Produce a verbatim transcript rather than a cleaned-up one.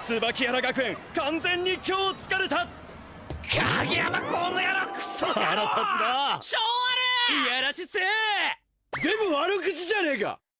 椿原学園完全に今日疲れた。 影山この野郎クソ野郎腹立つな。 性悪い。いやらしせ全部悪口じゃねえか。